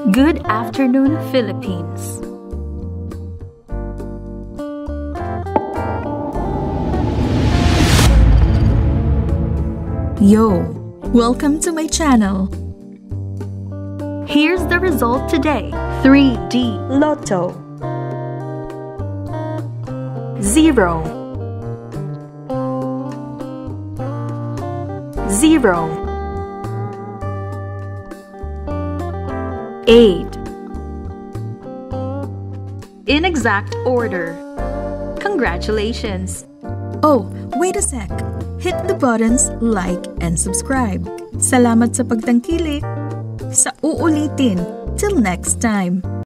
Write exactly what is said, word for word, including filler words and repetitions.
Good afternoon, Philippines. Yo! Welcome to my channel. Here's the result today. three D Lotto. Zero. Zero. Eight. In exact order. Congratulations! Oh, wait a sec. Hit the buttons like and subscribe. Salamat sa pagtangkilik. Sa uulitin. Till next time.